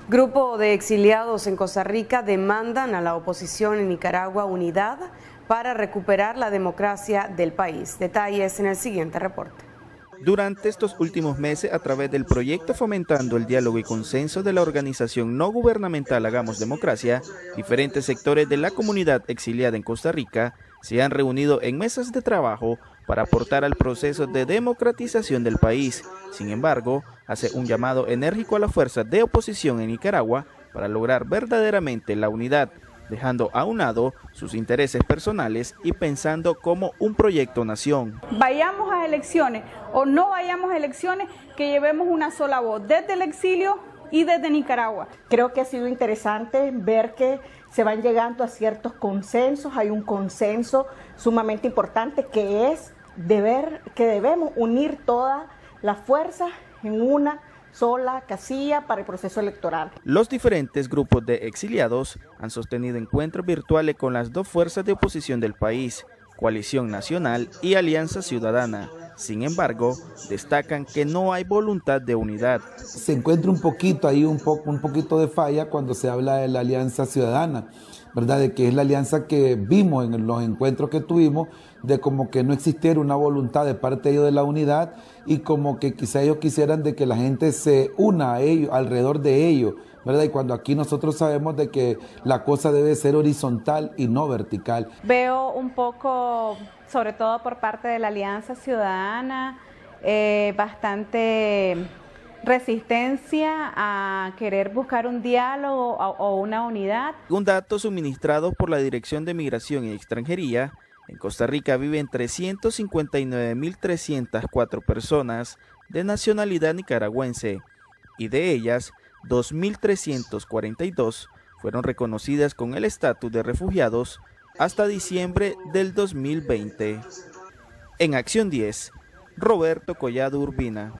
Grupo de exiliados en Costa Rica demandan a la oposición en Nicaragua unidad para recuperar la democracia del país. Detalles en el siguiente reporte. Durante estos últimos meses, a través del proyecto Fomentando el Diálogo y Consenso de la organización no gubernamental Hagamos Democracia, diferentes sectores de la comunidad exiliada en Costa Rica se han reunido en mesas de trabajo para aportar al proceso de democratización del país. Sin embargo, hace un llamado enérgico a las fuerzas de oposición en Nicaragua para lograr verdaderamente la unidad, dejando a un lado sus intereses personales y pensando como un proyecto nación. Vayamos a elecciones o no vayamos a elecciones, que llevemos una sola voz desde el exilio y desde Nicaragua. Creo que ha sido interesante ver que se van llegando a ciertos consensos. Hay un consenso sumamente importante que es que debemos unir todas las fuerzas en una sola casilla para el proceso electoral. Los diferentes grupos de exiliados han sostenido encuentros virtuales con las dos fuerzas de oposición del país, Coalición Nacional y Alianza Ciudadana. Sin embargo, destacan que no hay voluntad de unidad. Se encuentra un poquito de falla cuando se habla de la Alianza Ciudadana, ¿verdad? De que es la alianza que vimos en los encuentros que tuvimos, de como que no existiera una voluntad de parte de ellos de la unidad y como que quizá ellos quisieran de que la gente se una a ellos, alrededor de ellos, ¿verdad? Y cuando aquí nosotros sabemos de que la cosa debe ser horizontal y no vertical. Veo un poco, sobre todo por parte de la Alianza Ciudadana, bastante resistencia a querer buscar un diálogo o una unidad. Un dato suministrado por la Dirección de Migración y Extranjería, en Costa Rica viven 359.304 personas de nacionalidad nicaragüense y de ellas 2.342 fueron reconocidas con el estatus de refugiados hasta diciembre del 2020. En Acción 10, Roberto Collado Urbina.